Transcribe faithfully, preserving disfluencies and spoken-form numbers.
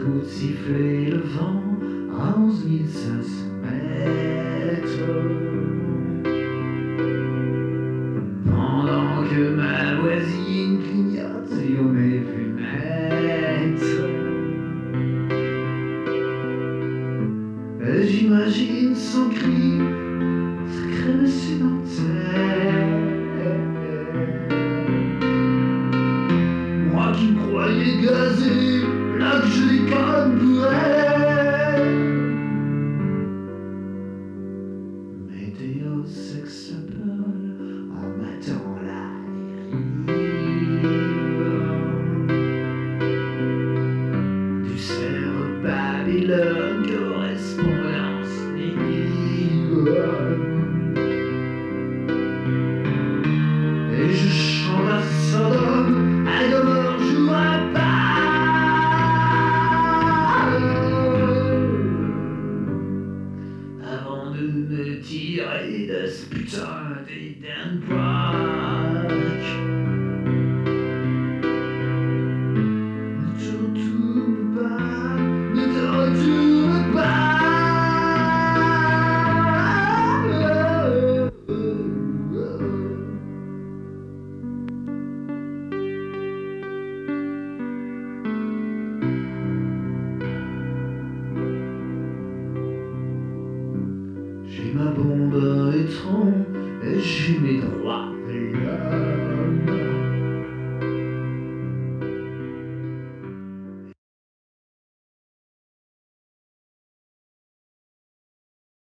J'écoute siffler le vent à onze mille cinq cents mètres, pendant que ma voisine clignote sur mes fenêtres. J'imagine son cri secret sédentaire, moi qui me croyais gazé, là que je déconne pour elle. Météo sexable en mettant la dérive du cerf Babylone.